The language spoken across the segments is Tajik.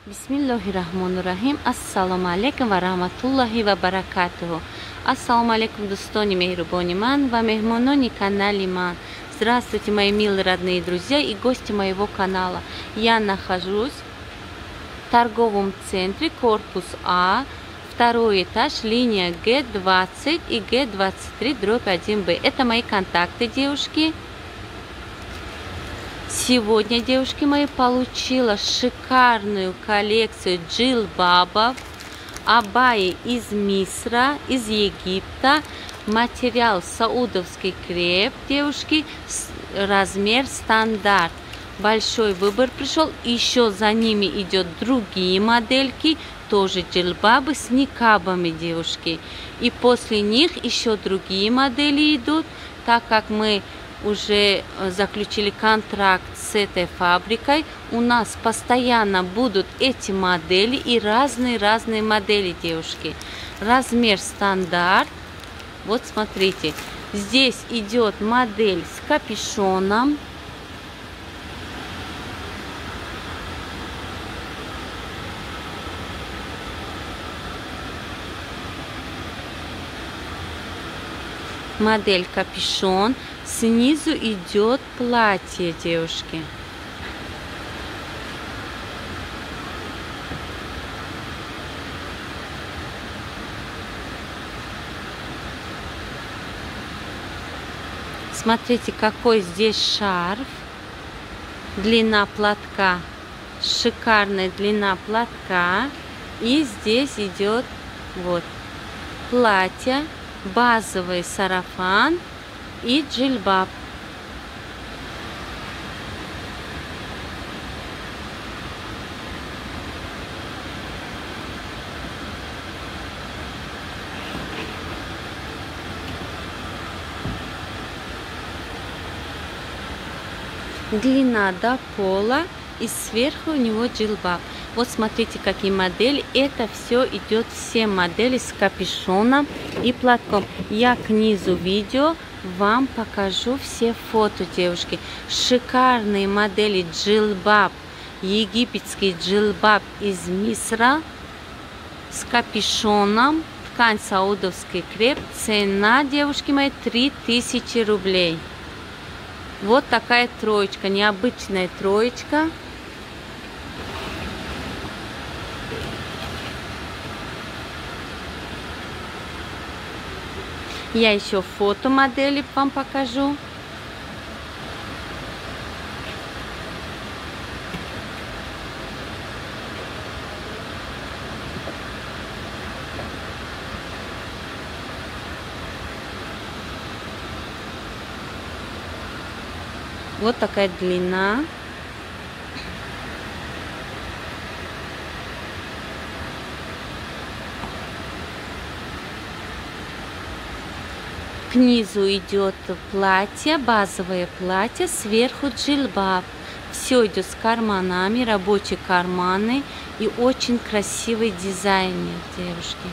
Бисмиллахир-рахмонир-рахим. Ассалому алейкум ва рахматуллахи ва баракатуху. Ассаламу алейкум, дустони мехрубони ман ва мехмонони канали ман. Здравствуйте, мои милые родные друзья и гости моего канала. Я нахожусь в торговом центре корпус А, второй этаж, линия Г20 и Г23/1Б. Это мои контакты, девушки. Сегодня, девушки мои, получила шикарную коллекцию джилбабов, абайи из Мисра, из Египта, материал саудовский креп, девушки, размер стандарт. Большой выбор пришел, еще за ними идет другие модельки, тоже джилбабы с никабами, девушки. И после них еще другие модели идут, так как мы уже заключили контракт с этой фабрикой. У нас постоянно будут эти модели и разные модели, девушки. Размер стандарт. Вот смотрите, здесь идет модель с капюшоном. Модель капюшон. Снизу идет платье, девушки. Смотрите, какой здесь шарф. Длина платка. Шикарная длина платка. И здесь идет вот платье, базовый сарафан и джилбаб. Длина до пола и сверху у него джилбаб. Вот смотрите, какие модели. Это все идет, все модели с капюшоном и платком. Я к низу видео вам покажу все фото, девушки. Шикарные модели джилбаб, египетский джилбаб из Мисра с капюшоном, ткань саудовский креп. Цена, девушки мои, 3000 рублей. Вот такая троечка, необычная троечка. Я еще фото модели вам покажу. Вот такая длина. К низу идет платье, базовое платье, сверху джилбаб. Все идет с карманами, рабочие карманы и очень красивый дизайн, девушки.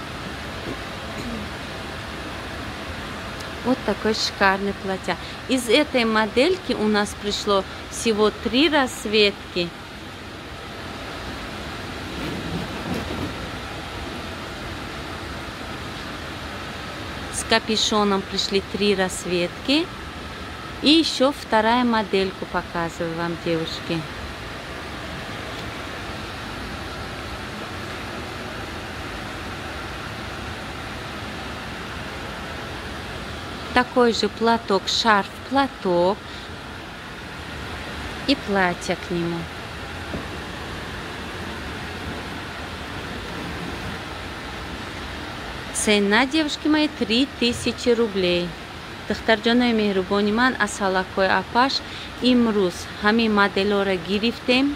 Вот такой шикарный платье. Из этой модельки у нас пришло всего 3 расцветки. С капюшоном пришли 3 расцветки. И еще вторая модельку показываю вам, девушки. Такой же платок, шарф, платок и платье к нему. Цена, девушки мои, 3000 рублей. Духтарҷонои меҳрубони ман, аз ҳалакҳои Апаш имрӯз ҳамин моделҳоро гирифтем.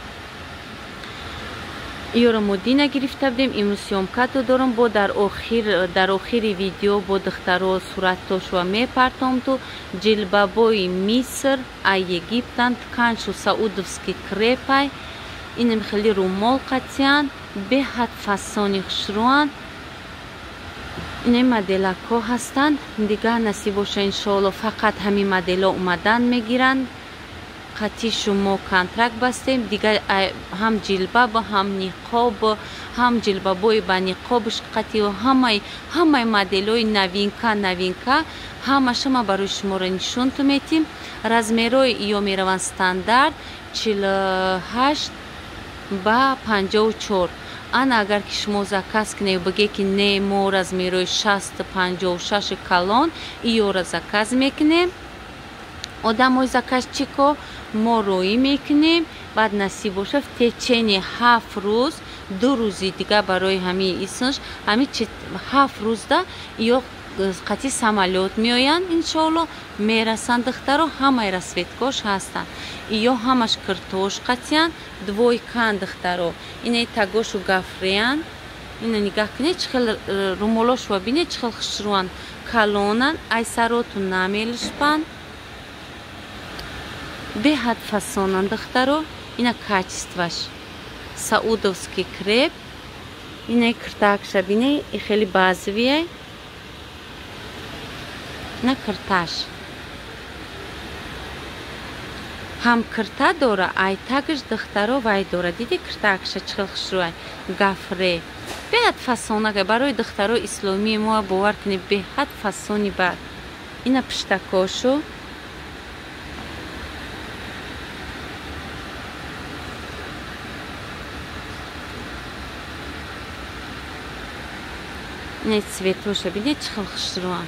ёро модина гирифта будем. Имрӯз сёмкато дорам. Бо дар охири видео бо духтаро сураттошро мепартомту. джилбабои Миср а Египтан, тканшу саудовски крепай. Инам хели румол қатиян, беҳад фасони хушруан. این مدل ها هستند. دیگه نصیب باشه انشاءالله فقط همین مدل ها اومدن میگیرند. قطعی شما کنترکت بستیم دیگه، هم جلباب هم نقاب هم جلبابای با نقابش قطعی و همه مدل‌های نوینکا همه شما برای شما را نشون میتیم. размерой یا میروند ستاندارد 48 با 54. آن اگر که شما заказ کنید بگه که نه ما размерой 60 56 کلان ایو را заказ میکنیم. آدمای заказ چیکو ما روی میکنیم. بعد نصیب باشه в течение 7 روز 2 روزی دیگه برای همین ایسنش همین 7 روز ده یا قطعی самолет میآیند انشالله میرسند دخترها. همه رسویتکاش هستند یا همش کرتوش قطعیان двойкан دخترها. اینه تاگوش و گافریان. اینه نگاه کنید چخل رومولوش و بینید چخل خشروان کالونان ای سراتون نمیلشپن به حد فاسونان دخترها. اینه کачествоش سعودовский креп. اینه کرتاکش بینید خیلی بازویه نه کرتاش هم کرتا دوره ای تاگش دخترها وای دوره. دیدی کرتاکش چخل خشروای گافره به حد فاسونه که برای دخترها اسلامی ما باور کنید به حد فاسونی بر. اینه پشتکاشو اینه цветоша بینید چخل خشروان.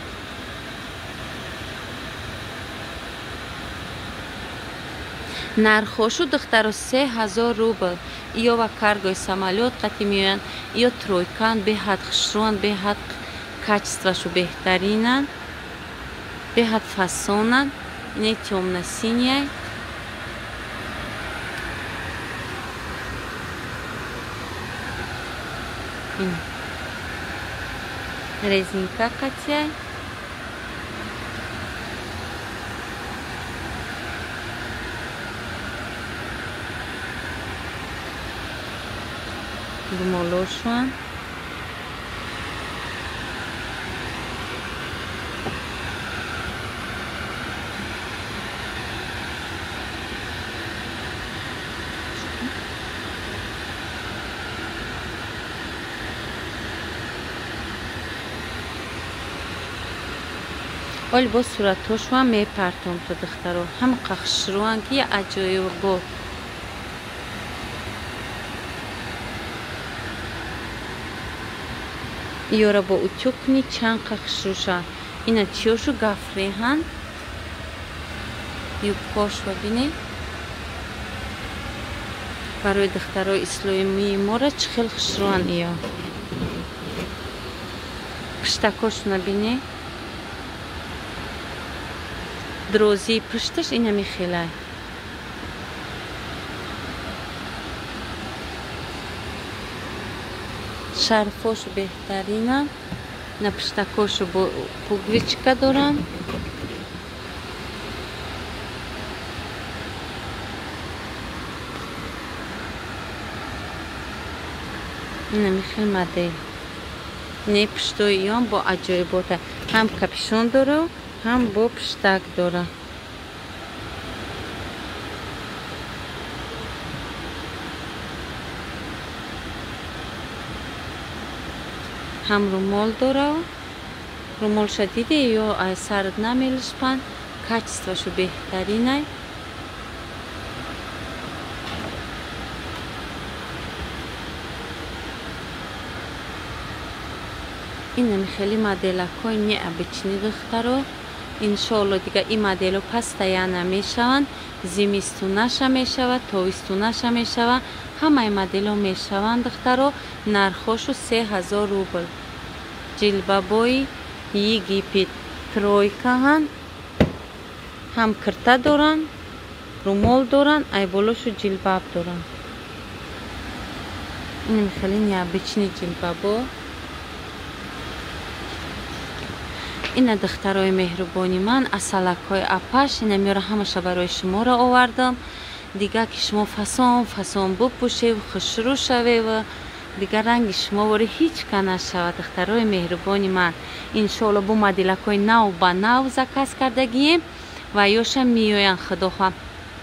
нархошу духтаро 3000 рубл. iyo va каргои самолет қати меоянд iyo тройкан беҳад хушрӯанд, беҳад качествошу беҳтаринанд, беҳад фасонанд. ине тёмно-синияй резинка қатияй гумолошан оли бо суратошуам мепартом то духтаро ҳама қахшруан ки аҷоиб бо иёра бо утюкни чанд қахшруша. ина чиёшу гафреҳан юбкошва бинед барои духтарои исломии мора чӣ хел хушруан. иё пиштакошуна бинед дрозии пишташ ина мехелай. шарфошу беҳтаринанд. на пиштакошу бо пуговичка доранд. ина мехел модел. не пиштои иён бо аҷоибота ҳам капюшон дора ҳам бо пиштак дора. ҳам румол дора. румолша диде ё ай сард намелишпан качествошу беҳтаринай. ина хеле моделакои необычный духтаро. иншоалло дига ин модело постоянно мешаванд. зимистунаша мешавад, тобистунаша мешавад. ҳамаи модело мешаванд духтаро. нархошу 3000 рубл. ҷилбабои Египет тройкаҳанд. ҳам кирта доранд, румол доранд, айболошу ҷилбаб доранд. ин хеле необычный ҷилбабо. ина духтарои меҳрубони ман асалакҳои апаш ина меёра ҳамаша барои шуморо овардам. дига ки шумо фасон бупӯшеву хушрӯ шавеву дига ранги шумо вори ҳеҷ ка нашавад. духтарои меҳрубони ман иншоалло бу моделакҳои нав ба нав заказ кардагием ва ёша меоянд. худохоҳ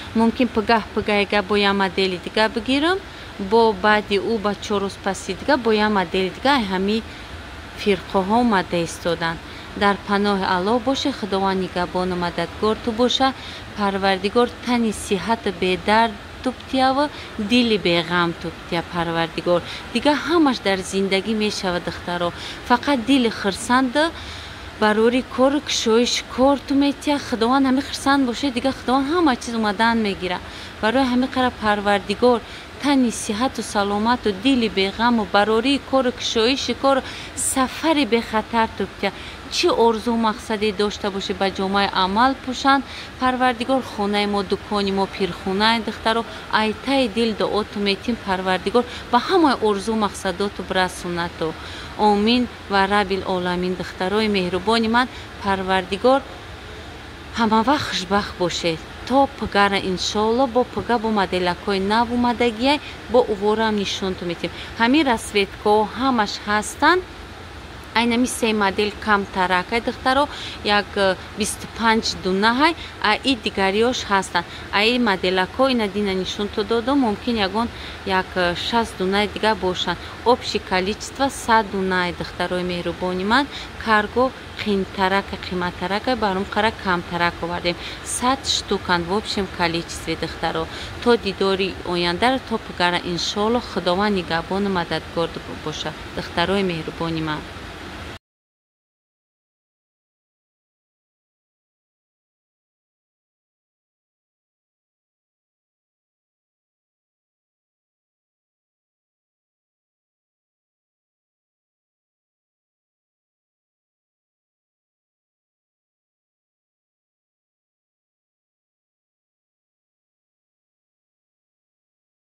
мумкин пагah бо я модели дига бигирам, бо баъди ӯ ба 4 рӯз паси дига бо я модели дига ҳами фирқаҳо омада истоданд. дар паноҳи Аллоҳ боша, худованд нигабону мададгор ту боша. Парвардигор тани сиҳату бедард тубтиява, дили беғам тубтия Парвардигор. Дига ҳамаш дар зиндагӣ мешава духтаро. Фақат дили хирсанда барори кору кушоиши кор ту метия. Худованд ҳами хирсанд боша, дига худованд ҳама чиз омадан мегира. Барои ҳами қара Парвардигор тани сиҳату саломату дили беғаму барори кору кушоиши кору сафари бехатар тубтия. چی آرزو مقصدی داشته باشی به جامعه عمل پوشند پروردگار خانه ما دکانی ما پیرخونه دخترو ایتای دل دعا تو میتیم پروردگار به همه آرزو مقصداتو برسونه تو آمین و رب العالمین دخترای مهربانی من پروردگار همه وقت خوشبخت باشه تا پگره انشالله با پگه با مدلکای نو اومدگی با اوورم نشون تو میتیم همین رسویتکا همش هستند айнами се модел камтаракай духтаро як 25 дунаҳай и дигариёш ҳастанд. Ай моделако ина дина нишунто додо мумкин ягон як 6 дунаи дига бошанд. Общее количество 100 дунаи духтарои меҳрубони ман карго қимтарака қиматаракай барум қара камтарак овардем 100 штуканд в общем количестве духтаро. То дидори ояндаро то пагара иншоалло худованд нигабону мададгор боша духтарои меҳрубони ман.